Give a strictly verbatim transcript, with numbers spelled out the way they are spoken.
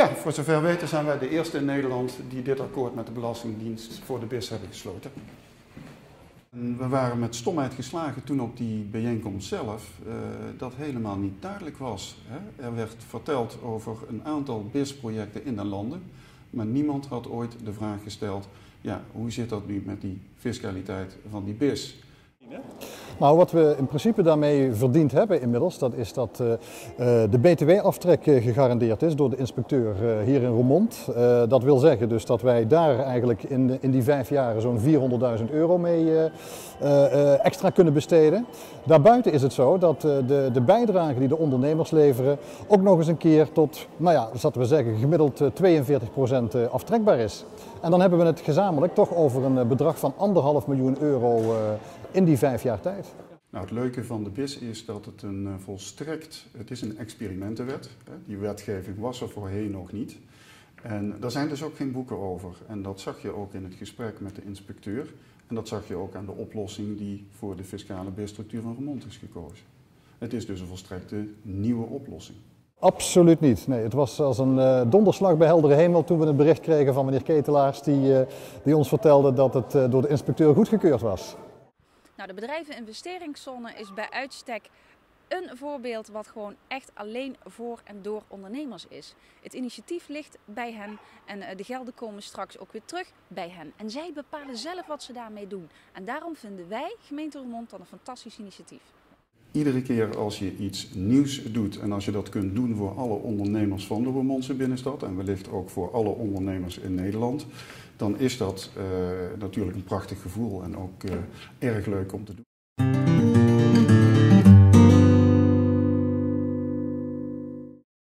Ja, voor zover we weten zijn wij de eerste in Nederland die dit akkoord met de Belastingdienst voor de B I S hebben gesloten. En we waren met stomheid geslagen toen op die bijeenkomst zelf uh, dat helemaal niet duidelijk was. Hè. Er werd verteld over een aantal B I S-projecten in de landen, maar niemand had ooit de vraag gesteld, ja, hoe zit dat nu met die fiscaliteit van die B I S? Nou, wat we in principe daarmee verdiend hebben inmiddels, dat is dat uh, de B T W-aftrek uh, gegarandeerd is door de inspecteur uh, hier in Roermond. Uh, dat wil zeggen dus dat wij daar eigenlijk in, in die vijf jaren zo'n vierhonderdduizend euro mee uh, uh, extra kunnen besteden. Daarbuiten is het zo dat uh, de, de bijdrage die de ondernemers leveren ook nog eens een keer tot, nou ja, zaten we zeggen, gemiddeld uh, tweeënveertig procent uh, aftrekbaar is. En dan hebben we het gezamenlijk toch over een bedrag van anderhalf miljoen euro uh, in die vijf jaar tijd. Nou, het leuke van de B I S is dat het een uh, volstrekt, het is een experimentenwet. Hè. Die wetgeving was er voorheen nog niet. En daar zijn dus ook geen boeken over. En dat zag je ook in het gesprek met de inspecteur. En dat zag je ook aan de oplossing die voor de fiscale B I S-structuur van Roermond is gekozen. Het is dus een volstrekte nieuwe oplossing. Absoluut niet. Nee, het was als een uh, donderslag bij heldere hemel toen we het bericht kregen van meneer Ketelaars die, uh, die ons vertelde dat het uh, door de inspecteur goedgekeurd was. Nou, de bedrijveninvesteringszone is bij uitstek een voorbeeld wat gewoon echt alleen voor en door ondernemers is. Het initiatief ligt bij hen en uh, de gelden komen straks ook weer terug bij hen. En zij bepalen zelf wat ze daarmee doen. En daarom vinden wij, gemeente Roermond, dan een fantastisch initiatief. Iedere keer als je iets nieuws doet en als je dat kunt doen voor alle ondernemers van de Roermondse binnenstad en wellicht ook voor alle ondernemers in Nederland, dan is dat uh, natuurlijk een prachtig gevoel en ook uh, erg leuk om te doen.